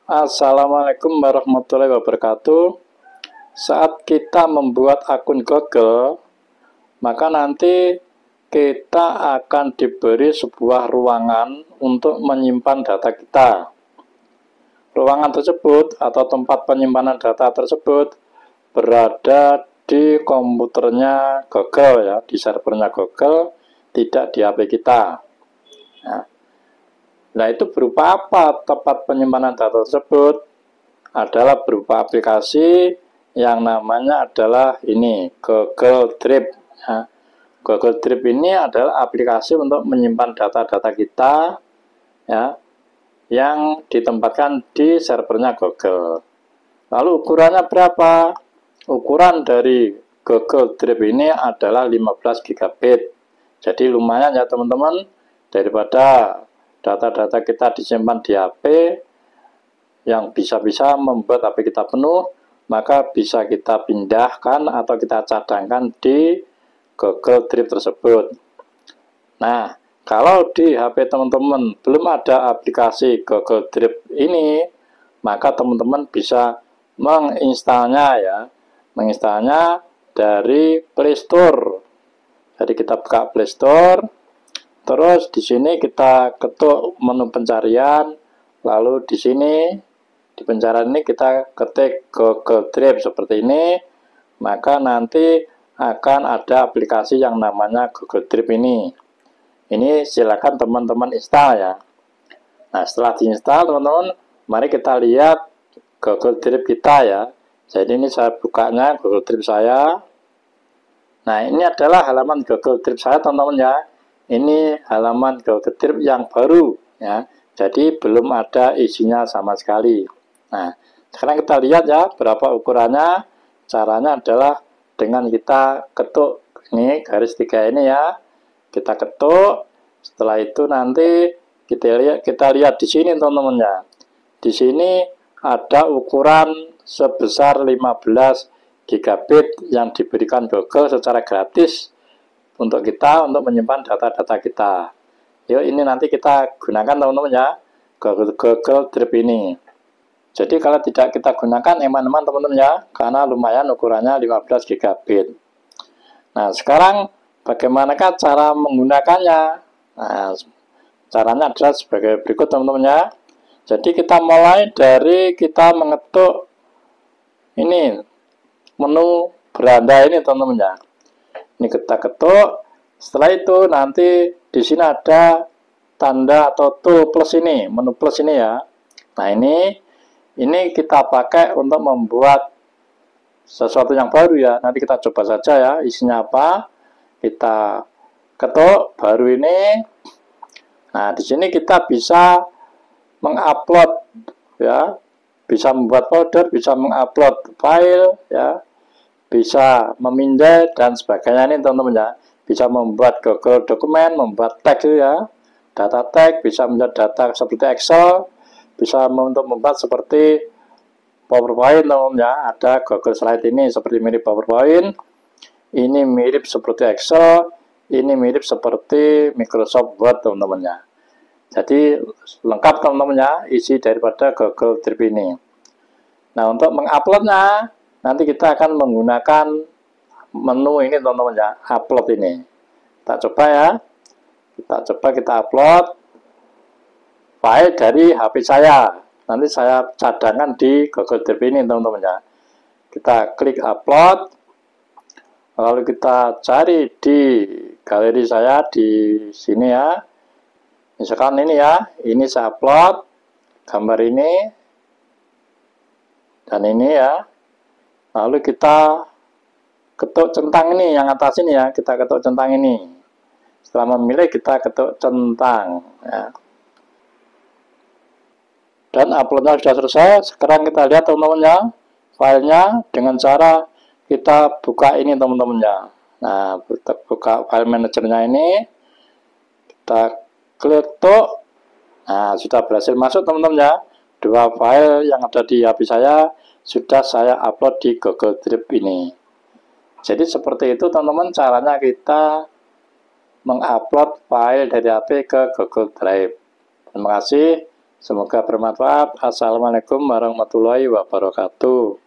Assalamualaikum warahmatullahi wabarakatuh. Saat kita membuat akun Google, maka nanti kita akan diberi sebuah ruangan untuk menyimpan data kita. Ruangan tersebut atau tempat penyimpanan data tersebut berada di komputernya Google ya, di servernya Google, tidak di HP kita. Nah, itu berupa apa tempat penyimpanan data tersebut? Adalah berupa aplikasi yang namanya adalah ini, Google Drive. Ya. Google Drive ini adalah aplikasi untuk menyimpan data-data kita ya, yang ditempatkan di servernya Google. Lalu ukurannya berapa? Ukuran dari Google Drive ini adalah 15 GB. Jadi lumayan ya teman-teman, daripada data-data kita disimpan di HP yang bisa-bisa membuat HP kita penuh, maka bisa kita pindahkan atau kita cadangkan di Google Drive tersebut. Nah, kalau di HP teman-teman belum ada aplikasi Google Drive ini, maka teman-teman bisa menginstalnya dari Play Store. Jadi kita buka Play Store, terus di sini kita ketuk menu pencarian, lalu di sini di pencarian ini kita ketik Google Drive seperti ini, maka nanti akan ada aplikasi yang namanya Google Drive ini. Ini silakan teman-teman install ya. Nah, setelah diinstal teman-teman, mari kita lihat Google Drive kita ya. Jadi ini saya bukanya Google Drive saya. Nah, ini adalah halaman Google Drive saya teman-teman ya. Ini halaman Google Drive yang baru ya, jadi belum ada isinya sama sekali. Nah, sekarang kita lihat ya berapa ukurannya. Caranya adalah dengan kita ketuk ini garis 3 ini ya, kita ketuk. Setelah itu nanti kita lihat di sini teman-teman ya. Di sini ada ukuran sebesar 15 GB yang diberikan Google secara gratis untuk menyimpan data-data kita. Yuk, ini nanti kita gunakan teman-teman ya, Google Drive ini. Jadi kalau tidak kita gunakan eman-eman teman-teman ya, karena lumayan ukurannya 15 GB. Nah, sekarang bagaimanakah cara menggunakannya? Nah, caranya adalah sebagai berikut teman-teman ya. Jadi kita mulai dari kita mengetuk ini menu beranda ini teman-teman ya. Ini kita ketuk. Setelah itu nanti di sini ada tanda atau tool plus ini, menu plus ini ya. Nah, ini kita pakai untuk membuat sesuatu yang baru ya. Nanti kita coba saja ya, isinya apa. Kita ketuk baru ini. Nah, di sini kita bisa mengupload ya, bisa membuat folder, bisa mengupload file ya, bisa memindai dan sebagainya ini teman-teman ya. Bisa membuat Google dokumen, membuat teks ya, data teks, bisa membuat data seperti Excel, bisa untuk membuat seperti PowerPoint teman-teman ya. Ada Google Slide ini seperti mirip PowerPoint, ini mirip seperti Excel, ini mirip seperti Microsoft Word teman-teman ya. Jadi lengkap teman-teman ya isi daripada Google Drive ini. Nah, untuk menguploadnya nanti kita akan menggunakan menu ini teman-teman ya, upload ini. Kita coba ya. Kita upload file dari HP saya. Nanti saya cadangkan di Google Drive ini teman-teman ya. Kita klik upload. Lalu kita cari di galeri saya di sini ya. Misalkan ini ya, ini saya upload gambar ini dan ini ya. Lalu kita ketuk centang ini yang atas ini ya, kita ketuk centang ini. Setelah memilih kita ketuk centang ya. Dan uploadnya sudah selesai. Sekarang kita lihat teman-teman ya, filenya dengan cara kita buka ini teman-teman ya. Nah, kita buka file manajernya ini, kita klik tuk. Nah, sudah berhasil masuk teman-teman ya. Dua file yang ada di HP saya sudah saya upload di Google Drive ini. Jadi seperti itu teman-teman caranya kita mengupload file dari HP ke Google Drive. Terima kasih. Semoga bermanfaat. Assalamualaikum warahmatullahi wabarakatuh.